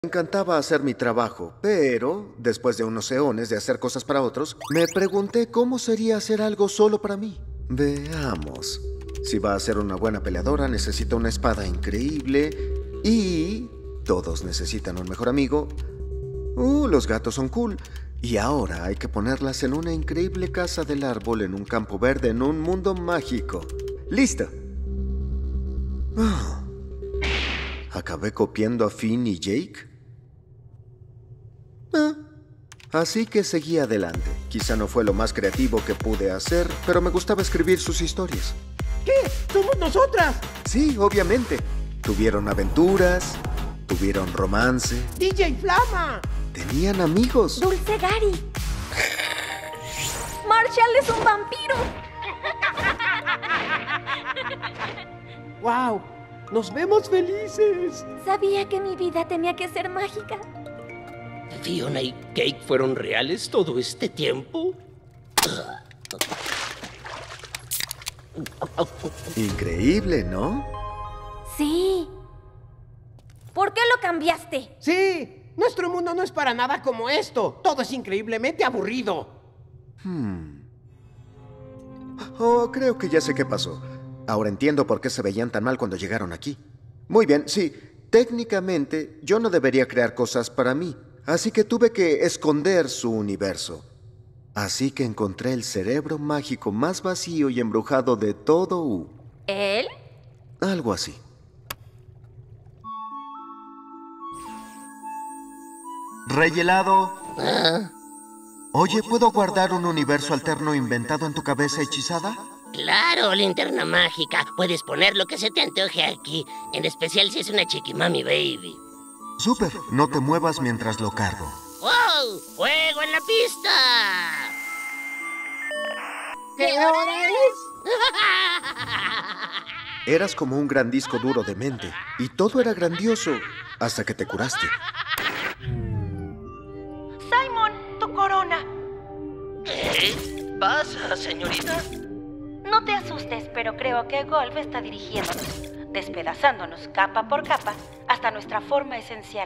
Me encantaba hacer mi trabajo, pero después de unos eones de hacer cosas para otros, me pregunté cómo sería hacer algo solo para mí. Veamos. Si va a ser una buena peleadora, necesita una espada increíble y todos necesitan un mejor amigo. Los gatos son cool. Y ahora hay que ponerlas en una increíble casa del árbol en un campo verde en un mundo mágico. ¡Listo! ¿Acabé copiando a Finn y Jake? Así que seguí adelante. Quizá no fue lo más creativo que pude hacer, pero me gustaba escribir sus historias. ¿Qué? ¡Somos nosotras! Sí, obviamente. Tuvieron aventuras, tuvieron romance, ¡DJ Flama! tenían amigos. Dulce Gary. Marshall es un vampiro. ¡Wow! ¡Nos vemos felices! Sabía que mi vida tenía que ser mágica. ¿Fiona y Cake fueron reales todo este tiempo? Increíble, ¿no? Sí. ¿Por qué lo cambiaste? ¡Sí! Nuestro mundo no es para nada como esto. Todo es increíblemente aburrido. Oh, creo que ya sé qué pasó. Ahora entiendo por qué se veían tan mal cuando llegaron aquí. Muy bien, sí. Técnicamente, yo no debería crear cosas para mí. Así que tuve que esconder su universo. Así que encontré el cerebro mágico más vacío y embrujado de todo U. ¿Él? Algo así. Rey helado. Oye, ¿puedo guardar un universo alterno inventado en tu cabeza hechizada? Claro, linterna mágica. Puedes poner lo que se te antoje aquí. En especial si es una chiquimami baby. Súper, no te muevas mientras lo cargo. ¡Wow! ¡Fuego en la pista! ¿Qué hora es? Eras como un gran disco duro de mente, y todo era grandioso, hasta que te curaste. Simon, tu corona. ¿Qué pasa, señorita? No te asustes, pero creo que Golf está dirigiéndonos, despedazándonos capa por capa hasta nuestra forma esencial.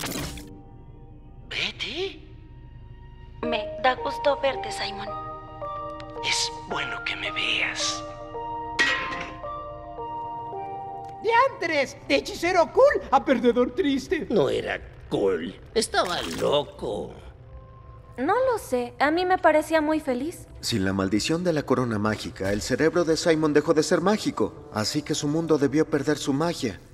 ¿Betty? Me da gusto verte, Simon. Es bueno que me veas. ¡Diantres! De hechicero cool a perdedor triste. No era cool. Estaba loco. No lo sé. A mí me parecía muy feliz. Sin la maldición de la corona mágica, el cerebro de Simon dejó de ser mágico, así que su mundo debió perder su magia.